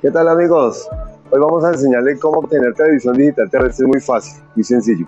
¿Qué tal, amigos? Hoy vamos a enseñarles cómo obtener televisión digital terrestre. Es muy fácil, muy sencillo.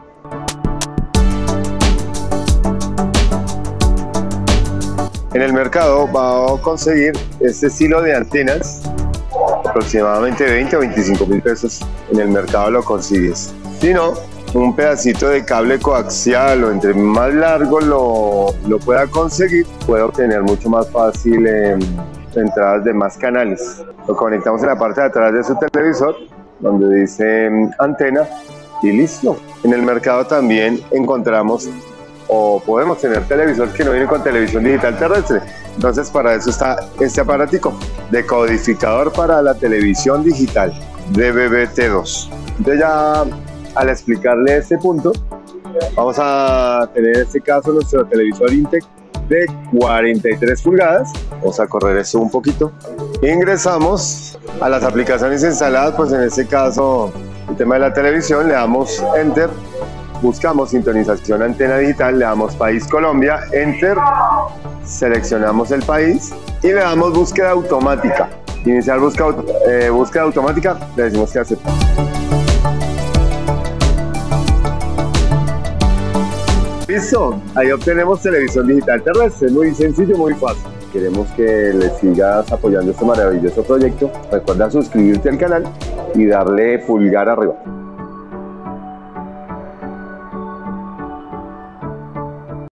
En el mercado va a conseguir este estilo de antenas, aproximadamente 20 o 25 mil pesos. En el mercado lo consigues. Si no, un pedacito de cable coaxial o entre más largo lo pueda conseguir, puede obtener mucho más fácil entradas de más canales. Lo conectamos en la parte de atrás de su televisor, donde dice antena, y listo. En el mercado también encontramos o podemos tener televisores que no vienen con televisión digital terrestre. Entonces, para eso está este aparatico, decodificador para la televisión digital, DVB-T2. Entonces, ya al explicarle este punto, vamos a tener en este caso nuestro televisor Intec de 43 pulgadas. Vamos a correr esto un poquito. Ingresamos a las aplicaciones instaladas, pues en este caso el tema de la televisión, le damos Enter, buscamos sintonización antena digital, le damos país Colombia, Enter, seleccionamos el país y le damos búsqueda automática. Iniciar búsqueda automática, le decimos que acepta. Listo, ahí obtenemos televisión digital terrestre, muy sencillo, muy fácil. Queremos que le sigas apoyando este maravilloso proyecto. Recuerda suscribirte al canal y darle pulgar arriba.